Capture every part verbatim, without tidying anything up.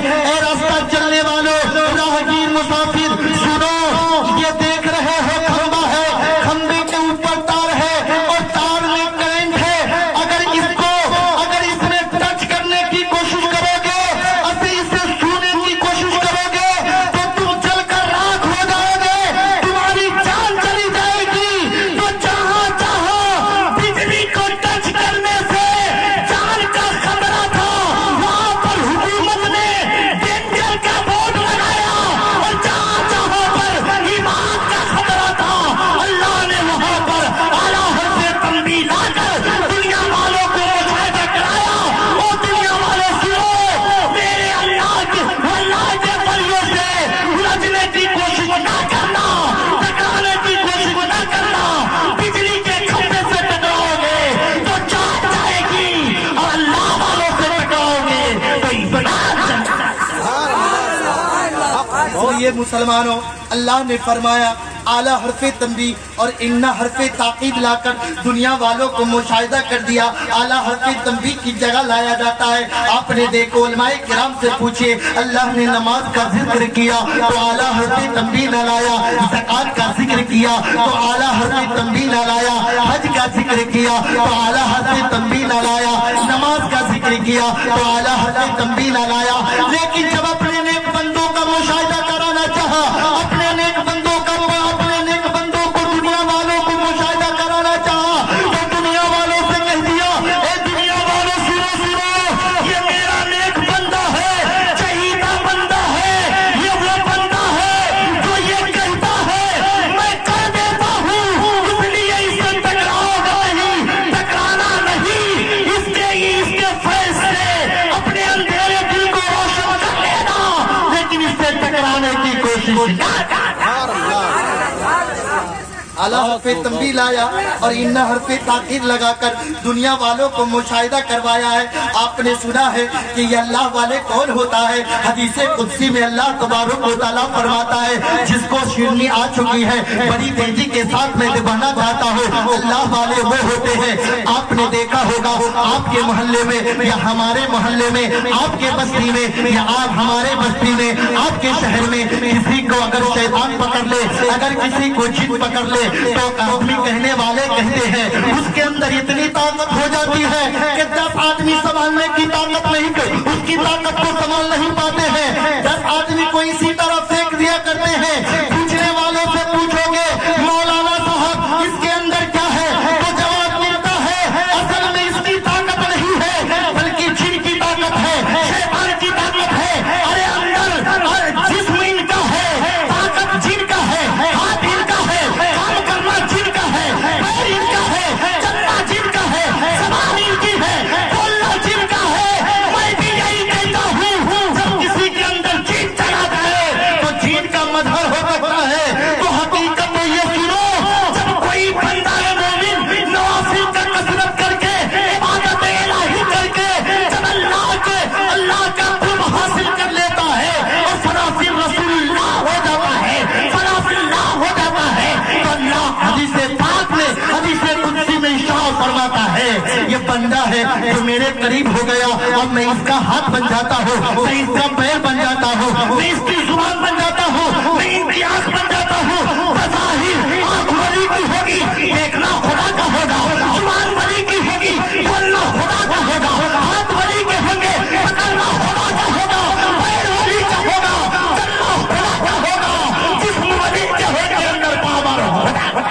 اے راستہ چلنے والوں، راہگیر مسافر سنو، یہ دیکھ رہے ہو کھمبا ہے، کھمبے کے اوپر تار ہے اور تار میں کرنٹ ہے، اگر اس کو اگر اس میں ٹچ کرنے کی کوشش کرو گے، اسے اسے چھونے کی کوشش کرو گے تو تم جل کر راکھ ہو جاؤ گے، تمہاری جان چلی جائے گی۔ تو جہاں جہاں بجلی کو ٹچ کرنے سے جان کا خطرہ تھا، وہاں پر حکومت نے ڈینجر کا بورڈ لگایا، اور جہاں جہاں پر ایمان کا خطرہ تھا، اللہ نے وہاں پر اعلیٰ حرف تنبیہ لا کر دنیا والوں کو مشاہدہ کرایا۔ اور دنیا والے سنو، میرے اللہ کے اللہ کے بلیوں سے الجھنے کی کوشش نہ کرنا، ٹکرانے کی کوشش نہ کرنا، بجلی کے کھمبے سے ٹکراؤ گے تو جان جائے گی، اور اللہ والوں سے ٹکراؤ گے تو ایمان جائے گا۔ اور یہ مسلمانوں، اللہ نے فرمایا اعلیٰ حرف تنبیہ اور انا حرف تاکید لا کر دنیا والوں کو مشاہدہ کر دیا، اعلیٰ حرف تنبیہ کی جگہ لایا جاتا ہے۔ آپ نے دیکھو، علماء کرام سے پوچھے، اللہ نے نماز کا ذکر کیا تو اعلیٰ حرف تنبیہ نہ لایا، زکوٰۃ کا ذکر کیا تو اعلیٰ حرف تنبیہ نہ لایا، حج کا ذکر کیا تو اعلیٰ حرف تنبیہ نہ لایا، نماز کا ذکر کیا تو اعلیٰ حرف تنبیہ نہ لایا۔ لیکن جب اپنے نیک بندوں کا مشاہدہ کرانا چاہا، اپنے نیک بندوں کا اپنے نیک بندوں کو دنیا والوں کو مشاہدہ کرانا چاہا تو دنیا والوں سے کہہ دیا، اے دنیا والوں سنو سنو، یہ میرا نیک بندہ ہے، شہیدہ بندہ ہے، یہ وہ بندہ ہے جو یہ کہتا ہے میں کر دیتا ہوں، اس لیے اس سے ٹکراؤ گا نہیں، ٹکرانا نہیں، اس کے اس کے فیصلے اپنے اندھیرے دل کو روشن کر لینا، لیکن اس سے ٹکرانے کی کوشش نہ کرنا۔ اعلیٰ حرف تنبیہ لایا اور انا حرف تاکید لگا کر دنیا والوں کو مشاہدہ کروایا ہے۔ آپ نے سنا ہے کہ یہ اللہ والے کون ہوتا ہے؟ حدیث قدسی میں اللہ تبارک و تعالیٰ فرماتا ہے، جس کو شیرنی آ چکی ہے بڑی تیزی کے ساتھ میں دبانا چاہتا ہوں، اللہ والے وہ ہوتے ہیں۔ آپ نے دیکھا ہوگا آپ کے محلے میں یا ہمارے محلے میں، آپ کے بستی میں یا آپ ہمارے بستی میں، آپ کے شہر میں کسی کو اگر شیطان پکڑ لے، اگر کسی کو جن پکڑ لے تو آدمی کہنے والے کہتے ہیں اس کے اندر اتنی طاقت ہو جاتی ہے کہ دس آدمی سنبھالنے کی طاقت نہیں، اس کی طاقت کو سنبھال نہیں پاتے ہیں، دس آدمی کو اسی طرح پھینک دیا کرتے ہیں۔ پوچھنے والوں سے پوچھو گے مولانا صاحب اس کے اندر کیا ہے تو جواب ملتا ہے اصل میں اس کی طاقت نہیں ہے بلکہ جن کی طاقت ہے، شیطان کی طاقت ہے۔ ارے اندر جسم ان کا ہے، طاقت جن کا ہے، ہاتھ ان کا ہے، کام کرنا جن کا ہے، پیر ان کا ہے، چلنا جن کا ہے، زبان ان کی ہے، بولنا جن کا ہے۔ میں بھی یہی کہتا ہوں، جب کسی کے اندر جن چلا جائے تو جن کا مظہر ہو سکتا ہے۔ تو حقیقت میں یہ سنو، جب کوئی بندہ مومن نوافل کا کثرت کر کے، عبادت الہی کر کے، جب اللہ کے اللہ کا قرب حاصل کر لیتا ہے اور فنافل رسول اللہ ہو جاتا ہے، فنافل اللہ ہو جاتا ہے، تو اللہ حدیث پاک میں حدیث قدسی میں ارشاد فرماتا ہے یہ بندہ ہے جو میرے قریب ہو گیا، اب میں اس کا ہاتھ بن جاتا ہوں، میں اس کا پیر بن جاتا ہوں، میں اس کی زبان بن جاتا ہوں، میں ان کی آنکھ بن جاتا ہوں۔ بظاہر آنکھ ولی کی ہوگی، دیکھنا خدا کا ہوگا، زبان ولی کی ہوگی، بولنا خدا کا ہوگا، ہاتھ ولی کے ہوں گے، پکڑنا خدا کا ہوگا، پیر ولی کا ہوگا، چلنا خدا کا ہوگا، جسم ولی کے ہوگا، اندر پاور ہوگا۔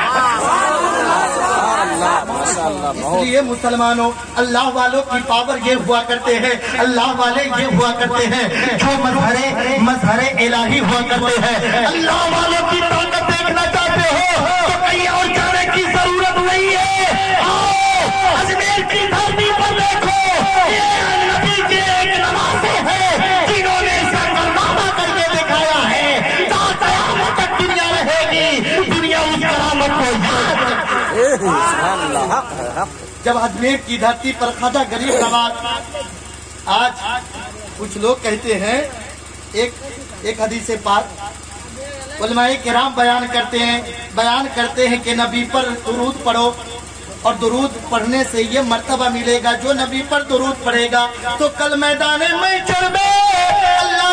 اس لیے مسلمانوں، اللہ والوں کی پاور یہ ہوا کرتے ہیں، اللہ والے یہ ہوا کرتے ہیں جو مظہر مظہر الہی ہوا کرتے ہیں۔ اللہ والوں کی طاقت دیکھنا چاہتے ہو تو کہیں اور جانے کی ضرورت نہیں ہے، آؤ اجمیر کی دھرتی پر دیکھو، یہ نبی کے ایک نواسے ہیں جنہوں نے سرگردانہ کر کے دکھایا ہے، تا قیامت تک دنیا رہے گی، دنیا اس کرامت کو یاد رکھے۔ جب اجمیر کی دھرتی پر خواجہ غریب نواز، آج کچھ لوگ کہتے ہیں، ایک ایک حدیث پاک علماء کرام بیان کرتے ہیں بیان کرتے ہیں کہ نبی پر درود پڑھو، اور درود پڑھنے سے یہ مرتبہ ملے گا، جو نبی پر درود پڑھے گا تو کل میدان میں چڑھ میں اللہ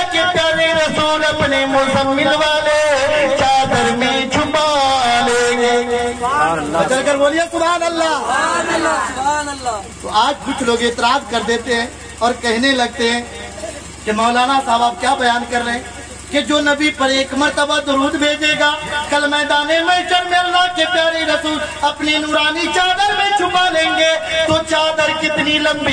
अपने मुज़म्मिल वाले चादर में छुपा लेंगे। चल कर बोलिए सुभान अल्लाह। तो आज कुछ लोग इतराज कर देते हैं और कहने लगते हैं कि मौलाना साहब आप क्या बयान कर रहे हैं कि जो नबी पर एक मर्तबा दुरूद भेजेगा कल मैदाने महशर में अल्लाह के प्यारे रसूल अपनी नूरानी चादर में छुपा लेंगे। तो चादर कितनी लंबी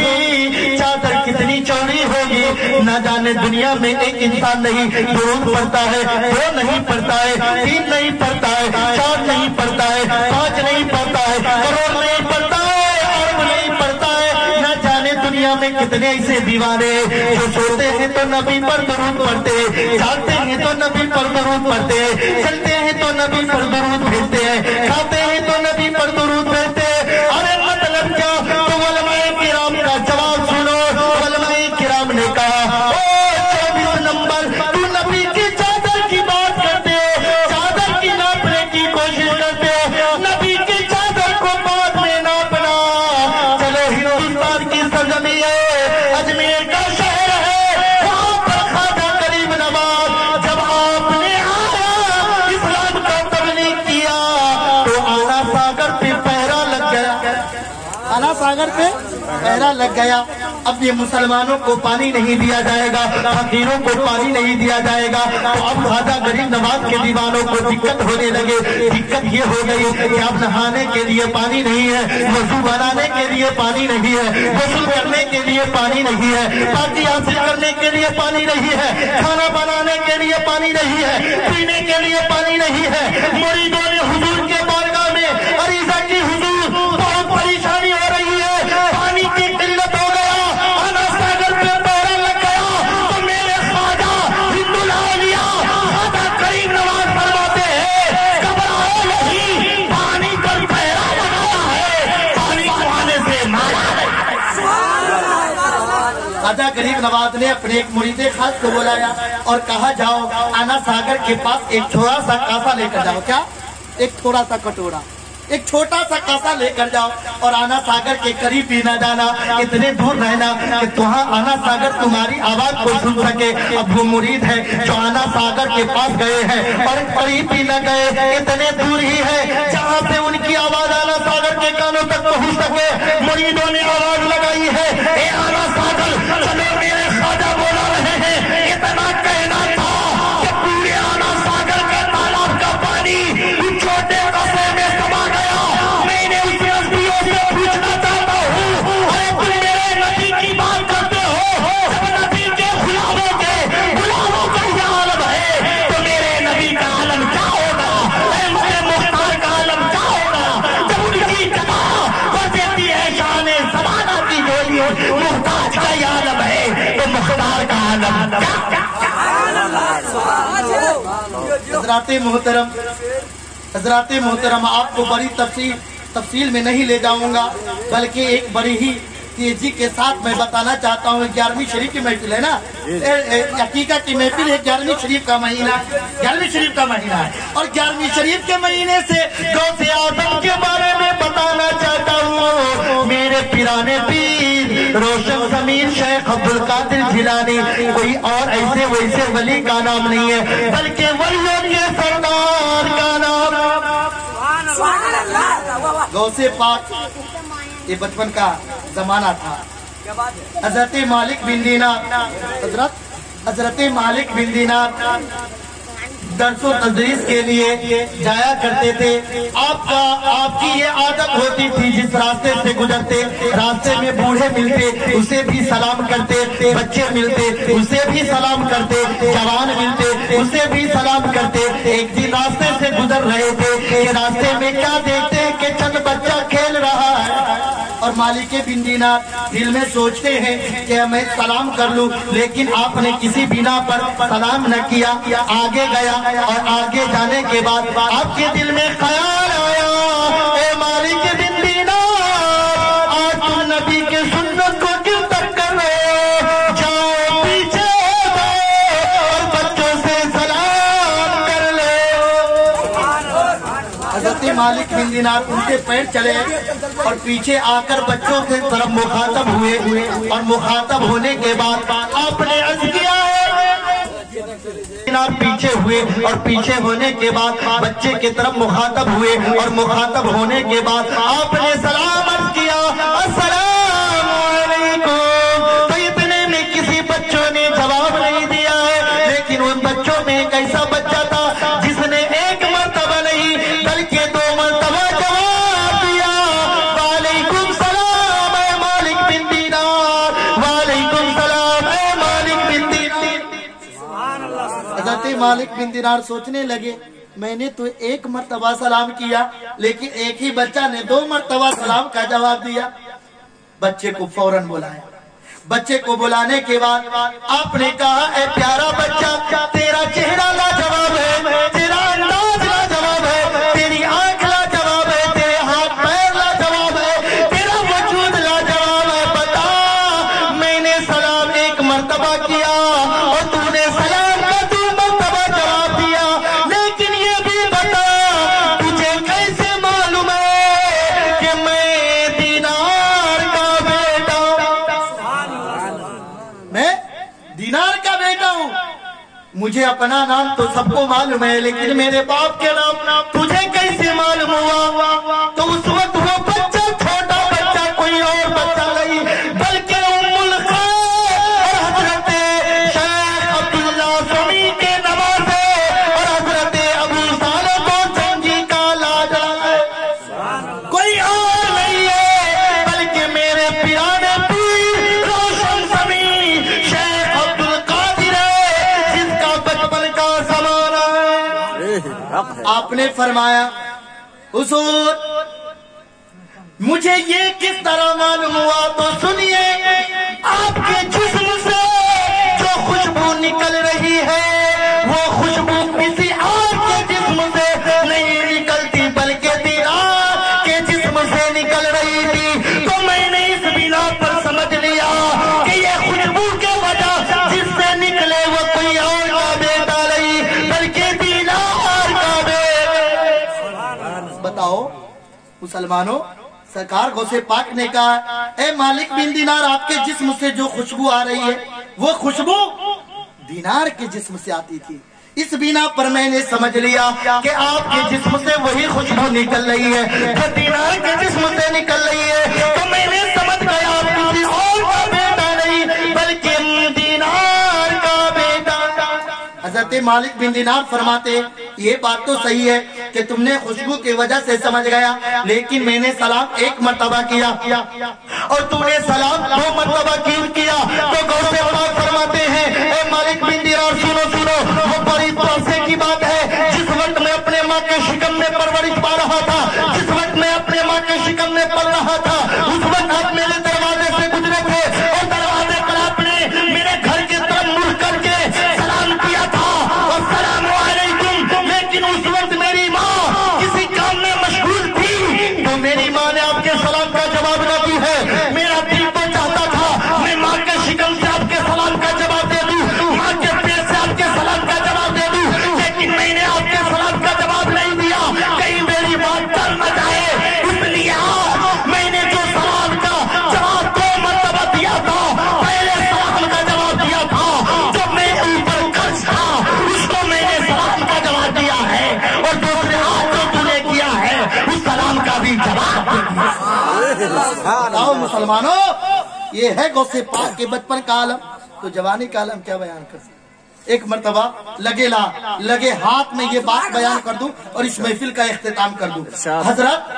होगी, चादर कितनी चौड़ी होगी, न जाने दुनिया में एक इंसान नहीं दुरूद पढ़ता है, दो नहीं पढ़ता है, तीन नहीं पढ़ता है, चार नहीं पढ़ता है, पांच नहीं पढ़ता है, करोड़ नहीं पढ़ता है, अरब नहीं पढ़ता है। न जाने दुनिया में कितने ऐसे दीवाने जो सोते हैं तो नबी पर दुरूद पढ़ते, जाते हैं तो नबी पर दुरूद पढ़ते, चलते हैं तो नबी पर दुरूद भेजते हैं, खाते हैं तो नबी पर दुरूद भेजते हैं। अरे मतलब क्या? तो उलमाए किराम का जवाब सुनो। उलमाए किराम ने कहा ओ चौबीस नंबर तू नबी की चादर की बात करते, चादर की नापने की कोशिश करते, नबी की चादर को बाद में नापना। चलो हिंदुस्तान की सरजमी है, अजमेर का शहर है, वहाँ पर ख्वाजा गरीब नवाज जब आपने आया इस्लाम का तबलीग किया तो आना सागर पे पहरा लग गया, आना सागर पे पहरा लग गया। अब ये मुसलमानों को पानी नहीं दिया जाएगा, फकीरों को पानी नहीं दिया जाएगा। तो अब ख्वाजा गरीब नवाज के दीवानों को दिक्कत होने लगे। दिक्कत ये हो गई कि अब नहाने के लिए पानी नहीं है, वजू बनाने के लिए पानी नहीं है, वजू करने के लिए पानी नहीं है, पानी हासिल करने के लिए पानी नहीं है, खाना बनाने के लिए पानी नहीं है, पीने के लिए पानी नहीं है। मुरीदों ने हुजूर के बारगाह में अरीज़ा की हुजूर बहुत परेशानी हो रही है, पानी की किल्लत हो गया, आना सागर पे पहरा लग गया। तो मेरे ख्वाजा हिंदुल औलिया ख्वाजा गरीब नवाज फरमाते हैं घबराओ नहीं, पानी पर पहरा लगाया है, पानी को आने से मारा है। ख्वाजा गरीब नवाज ने अपने एक मुरीदे खास को बुलाया और कहा जाओ आना सागर के पास एक छोटा सा कासा लेकर जाओ। क्या? एक थोड़ा सा कटोरा, एक छोटा सा कासा लेकर जाओ और आना सागर के करीब भी न जाना, इतने दूर रहना कि तुहां आना सागर तुम्हारी आवाज को सुन सके। अब वो मुरीद है जो आना सागर के पास गए हैं और करीब भी न गए, इतने दूर ही है जहाँ से उनकी आवाज आना सागर के कानों तक पहुँच सके। मुरीदों ने आवाज लगाई है ए आना सागर चलो मेरे ख्वाजा बोला रहे हैं। इतना कहना था कि पूरे आना सागर के तालाब का पानी उस छोटे कस्बे में समा गया। मैंने उस नबियों से पूछना चाहता हूँ, अरे तुम मेरे नबी की बात करते हो, जब नबी के गुलामों के गुलामों का ये आलम है तो मेरे नबी का आलम क्या होगा? मेरे मुख्तार का आलम क्या होगा? जब उनकी जमा कर देती है शाने ज़माना की झोली, मुख्ताज का ये आलम है तो मुख्तार का आलम क्या? हज़राते मोहतरम, हज़राते मोहतरम, आपको बड़ी तफसील तफसील में नहीं ले जाऊंगा, बल्कि एक बड़ी ही तेजी के साथ मैं बताना चाहता हूँ। ग्यारहवीं शरीफ की महफिल है ना, हकीकत की महफिल है, ग्यारहवीं शरीफ का महीना, ग्यारहवीं शरीफ का महीना है और ग्यारहवीं शरीफ के महीने से गौसे आज़म के बारे में बताना चाहता हूँ। मेरे पिराने पीर रोशन ज़मीन शेख अब्दुल कादिर जिलानी, कोई और ऐसे वैसे वली का नाम नहीं है, बल्कि वलियों के सरदार का नाम गौसे पाक। ये बचपन का जमाना था। हजरत मालिक बिन दीनार, हजरत हजरत मालिक बिन दीनार दरसो तदरीस के लिए जाया करते थे। आपका आपकी ये आदत होती थी, जिस रास्ते से गुजरते रास्ते में बूढ़े मिलते उसे भी सलाम करते, बच्चे मिलते उसे भी सलाम करते, जवान मिलते उसे भी सलाम करते। एक दिन रास्ते से गुजर रहे थे कि रास्ते में क्या देखते हैं कि चंद बच्चा खेल रहा है और मालिक बिन दीनार दिल में सोचते हैं कि मैं सलाम कर लूं, लेकिन आपने किसी बिना पर सलाम न किया। आगे गया और आगे जाने के बाद आपके दिल में ख्याल आया, ए मालिक बिन दीनार, आज तुम नबी के सुन्नत को क्यों तक कर रहे हो? जाओ पीछे और बच्चों से सलाम कर ले। हजरत मालिक बिन दीनार उनके पैर चले और पीछे आकर बच्चों के तरफ मुखातब हुए और मुखातब होने के बाद आपने अर्ज किया है پیچھے ہوئے اور پیچھے ہونے کے بعد بچے کی طرف مخاطب ہوئے اور مخاطب ہونے کے بعد آپ نے سلام عرض کیا السلام علیکم. تو اتنے میں کسی بچوں نے جواب نہیں دیا ہے، لیکن ان بچوں میں ایک ایسا بچہ تھا جس نے ایک مرتبہ نہیں بلکہ دو مرتبہ جواب دیا وعلیکم سلام اے مالک بن دینار، وعلیکم سلام اے مالک بن دینار. حضرت مالک بن دینار سوچنے لگے میں نے تو ایک مرتبہ سلام کیا لیکن ایک ہی بچہ نے دو مرتبہ سلام کا جواب دیا. بچے کو فوراً بلایا. بچے کو بلانے کے بعد آپ نے کہا اے پیارا بچہ تیرا چہرہ لاجواب ہے، تیرا انداز لاجواب ہے، تیری آنکھ لاجواب ہے، تیرے ہاتھ پیر لاجواب ہے، تیرا وجود لاجواب ہے. بتا میں نے سلام ایک مرتبہ کیا اور تو نے سلام کا دو مرتبہ جواب دیا، لیکن یہ بھی بتا تجھے کیسے معلوم ہے کہ میں دینار کا بیٹا میں دینار کا بیٹا ہوں. مجھے اپنا نام تو سب کو معلوم ہے لیکن میرے باپ کے نام تجھے کیسے معلوم ہوا؟ تو اس وقت وہ بچہ چھوٹا بچہ کوئی اور بچہ نہیں بلکہ ام الخیر اور حضرت شیخ عبداللہ سمی کے نوازے اور حضرت ابو صالح کو سنجی کا لاڈلا ہے، کوئی اور نہیں ہے بلکہ میرے پیارے پیر روشن سمی شیخ عبدالقادر ہے جس کا بچپن کا زمانہ ہے. آپ نے فرمایا حضور مجھے یہ کس طرح معلوم ہوا؟ تو سنیے آپ کے جسم سے جو خوشبو نکل رہی ہے وہ خوشبو کسی اور کے جسم سے نہیں نکلتی بلکہ دینار کے جسم سے نکل رہی تھی. تو میں نے اس بنا پر سمجھ لیا کہ یہ خوشبو کے وجہ جس سے نکلے وہ کوئی اور کا بیٹا نہیں بلکہ دینار کا بیٹا. بتاؤ مسلمانوں، سرکار غوث پاک نے کہا اے مالک بن دینار آپ کے جسم سے جو خوشبو آ رہی ہے وہ خوشبو دینار کے جسم سے آتی تھی. اس بنا پر میں نے سمجھ لیا کہ آپ کے جسم سے وہی خوشبو نکل رہی ہے جو دینار کے جسم سے نکل رہی ہے. تو میں نے سمجھ گیا آپ کسی اور کا بیٹا نہیں بلکہ دینار کا بیٹا. حضرت مالک بن دینار فرماتے یہ بات تو صحیح ہے کہ تم نے خوشبو کی وجہ سے سمجھ گیا لیکن میں نے سلام ایک مرتبہ کیا اور تو نے سلام دو مرتبہ کیوں کیا؟ تو غوث پاک فرماتے ہیں اے مالک بن دینار سنو سنو وہ بڑی عرصے کی بات ہے جس وقت میں اپنے ماں کے شکم میں پرورش پا رہا تھا، جس وقت میں اپنے ماں کے شکم میں پل رہا تھا اس وقت آپ میرے دروازے سے گزرے تھے اور دروازے پر آپ نے میرے گھر کی طرف مڑ کر کے سلام کیا تھا اور سلام علیکم، لیکن اس وقت میری ماں کسی کام میں مشغول تھی تو میری ماں نے آپ کے سلام کا جواب نہ دی ہے. میرا دل تو چاہتا تھا میں ماں کے شکم سے آپ کے سلام کا جواب دے دوں، ماں کے پیر سے آپ کے سلام کا جواب دے دوں، لیکن میں نے آپ کے سلام کا جواب نہیں دیا کہیں میری بات ڈر نہ جائے. اس لیے آج میں نے جو سلام کا جواب دو مرتبہ دیا تھا پہلے سلام کا جواب دیا تھا جب میں اوپر قرض تھا اس کو میں نے سلام کا جواب دیا ہے اور دوسرے آج جو تو نے کیا ہے اس سلام کا بھی جواب دیا. مسلمانوں یہ ہے غوث پاک کے بچپن کا عالم. تو جوانی کا عالم کیا بیان کر سکتے؟ ایک مرتبہ لگے لا لگے ہاتھ میں یہ بات بیان کر دوں اور اس محفل کا اختتام کر دوں. حضرت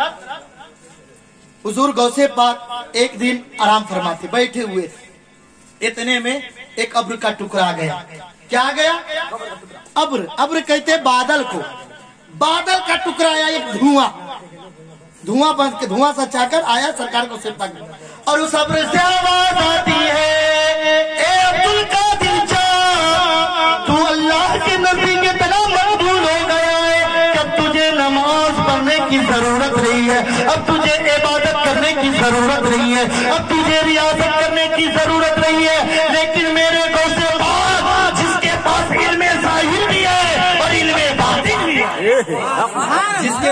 حضور غوث پاک ایک دن آرام فرماتے بیٹھے ہوئے تھے، اتنے میں ایک ابر کا ٹکڑا گیا. کیا گیا؟ ابر. ابر کہتے بادل کو. بادل کا ٹکڑا آیا ایک دھواں دھواں بن کے دھواں سا چا کر آیا سرکار کو صرف تک اور اس ابر سے آواز آتی ہے اے عبدالقادر جان تو اللہ کے نبی کے طرح مقبول ہو گیا ہے کہ اب تجھے نماز پڑھنے کی ضرورت نہیں ہے، اب تجھے عبادت کرنے کی ضرورت نہیں ہے، اب تجھے ریاضت کرنے کی ضرورت نہیں ہے، لیکن میرے غوث پاک جس کے پاس علم ظاہر بھی ہے اور علم باطن بھی ہے، جس کے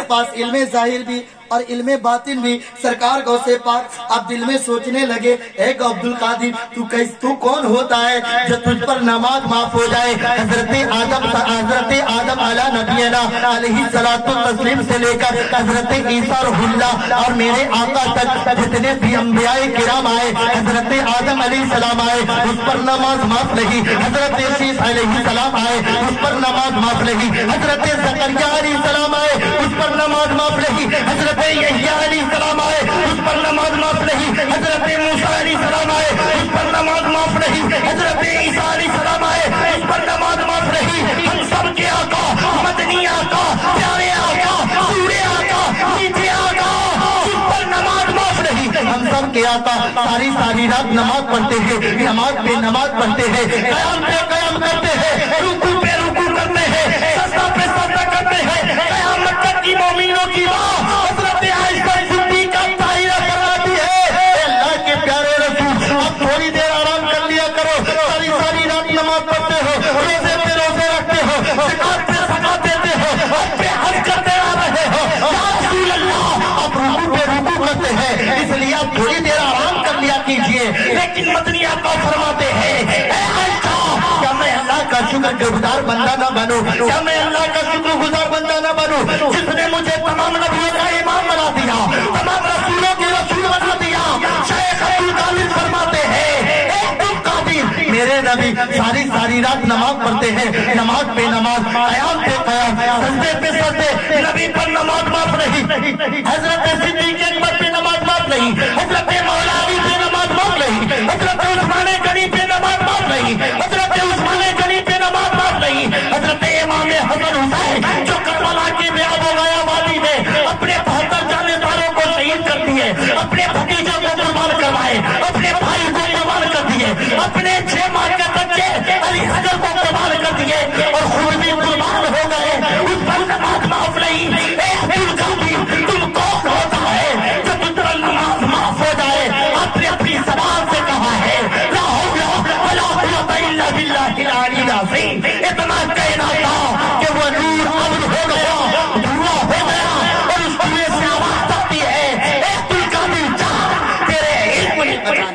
पास इल्म ज़ाहिर भी और इल्म बातिन भी। सरकार गौसे पाक अब दिल में सोचने लगे, ए अब्दुल कादिर तू कैस तू कौन होता है जो तुझ पर नमाज माफ हो जाए। हजरत आदम हजरत आदम अला नबीना अलैहि सलातु तस्लीम से लेकर हजरत ईसा रुहुल्लाह और मेरे आका तक जितने भी अंबियाए किराम आए, हजरत आदम अलैहि सलाम आए, उस पर नमाज माफ नहीं। हजरत ईसा अलैहि सलाम आए, उस पर नमाज माफ नहीं। हजरत ज़करिया अलैहि सलाम आए, उस पर नमाज माफ नहीं। हजरत यहया अलैहि सलाम आए, उस पर नमाज माफ नहीं। हजरत मूसा अलैहि सलाम आए, उस पर नमाज माफ नहीं। हजरत ईसा अलैहि सलाम आए, उस पर नमाज माफ नहीं। हम सब के आका, मदनी आका, प्यारे आका, सूरे आका, मीठे आका, उस पर नमाज माफ नहीं। हम सब के आका सारी सारी रात नमाज पढ़ते हैं, नमाज पे नमाज पढ़ते हैं, कयाम पे कयाम करते हैं, रुकू पे रुकू करते हैं, सजदा पे सजदा करते हैं। कयामत तक की मोमिनों की माँ हजरत आयशा सिद्दीक़ा ताहिरा फरमाती है, अल्लाह के प्यारे रसूल आप थोड़ी देर आराम कर लिया करो, सारी सारी रात नमाज पढ़ते हो, रोजे पे रोजे रखते हो, ज़कात पे ज़कात देते हो, हज पे हज करते आ रहे हो, या रसूल अल्लाह आप रुकू पे रुकू करते हैं, इसलिए आप थोड़ी देर आराम कर लिया कीजिए। लेकिन मदनी आका फरमाते हैं, ए आयशा क्या मैं अल्लाह का शुक्रगुजार बंदा न बनूं, क्या मैं अल्लाह का शुक्रगुजार बंदा न बनूं जिसने मुझे तमाम नबियों का इमाम बना दिया, तमाम रसूलों के रसूल बना दिया। शेख अब्दुल कादिर फरमाते हैं, ए अब्दुल कादिर मेरे नबी सारी सारी रात नमाज पढ़ते हैं, नमाज पे नमाज, कयाम पे कयाम, सजदे पे सजदे, नबी पर नमाज माफ नहीं। हजरत सिद्दीक़ अकबर पे नमाज माफ नहीं, हजरत मौला अली पे नमाज माफ नहीं, हजरत उस्मान गनी पे नमाज माफ नहीं, हजरत उस्मान गनी पे नमाज माफ नहीं। हजरत इमाम हसन हुसैन जो करबला के बेआब गया वादी में अपने बहत्तर जानेदारों को शहीद कर दिए, अपने भतीजों को कुर्बान करवाए, अपने भाई को कुर्बान कर दिए, अपने छह माह के बच्चे अली हजर को कुर्बान कर दिए और खुद भी कुर्बान हो गए, उस पर नमाज माफ नहीं। ए अब्दुल कादिर तुम कौन होता है जो तुझ पर नमाज माफ हो जाए? आपने अपनी ज़बान से कहा है ला हौला वला कुव्वता इल्ला बिल्लाहिल अलील अज़ीम। इतना कहना था कि वो नूर अब्द हो गया, धुआं हो गया और उस धुएं से आवाज आती है, ए अब्दुल कादिर जा तेरे इल्म ने बचा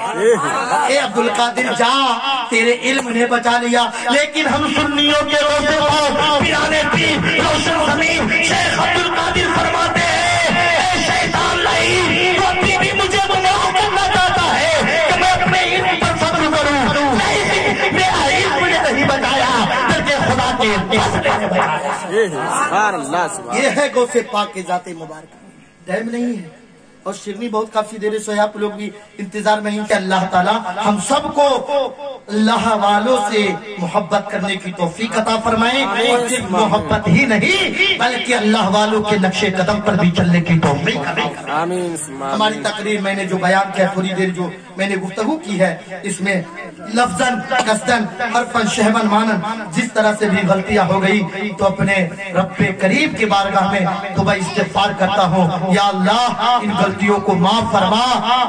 लिया, ए अब्दुल कादिर जा तेरे इल्म ने बचा लिया। लेकिन हम सुन्नियों के रोज़े पर पिराने पीर रोशन ज़मीन शेख अब्दुल कादिर फरमाते हैं, ए शैतान लईन तू अभी भी मुझे गुमराह करना चाहता है कि मैं अपने इल्म पर सब्र करूं। नहीं, मेरा इल्म ने नहीं बचाया बल्कि खुदा के फजल ने बचाया। ये है गौसे पाक के ज़ाते मुबारक। टाइम नहीं है और शिरनी बहुत काफी देर से आप लोग भी इंतजार में हैं कि अल्लाह ताला हम सबको अल्लाह वालों से मोहब्बत करने की तौफीक अता फरमाए और सिर्फ मोहब्बत ही नहीं बल्कि अल्लाह वालों के नक्शे कदम पर भी चलने की तौफीक अता। हमारी तकरीर मैंने जो बयान किया, थोड़ी देर जो मैंने गुफ्तगू की है, इसमें लफ्जन कसदन हरफन शहबन मानन जिस तरह से भी गलतियां हो गई तो अपने रब्बे करीब के बारगाह में तो मैं इस्तिग़फ़ार करता हूँ, या अल्लाह इन गलतियों को माफ फरमा।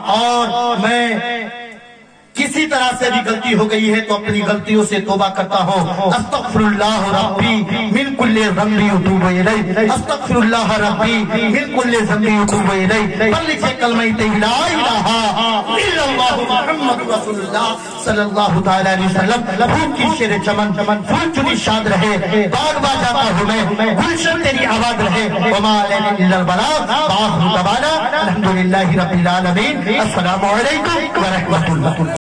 और मैं किसी तरह से भी गलती हो गई है तो अपनी गलतियों से तौबा करता हूँ। अस्तग़फिरुल्लाह रब्बी मिन कुल्लि ज़ंबि वतूबु इलैहि, अस्तग़फिरुल्लाह रब्बी मिन कुल्लि ज़ंबि वतूबु इलैहि। पर लिखे कलमा ला इलाहा इल्लल्लाह मुहम्मदुर रसूलुल्लाह सल्लल्लाहु तआला अलैहि वसल्लम। फूल की शेर चमन चमन फूल चुनी शाद रहे, बाग बाजाता हूँ मैं, गुलशन तेरी आवाज रहे। वमा अलैना इल्लल बलाग बाखिर दवाना अल्हम्दुलिल्लाहि रब्बिल आलमीन। अस्सलामु अलैकुम व रहमतुल्लाह।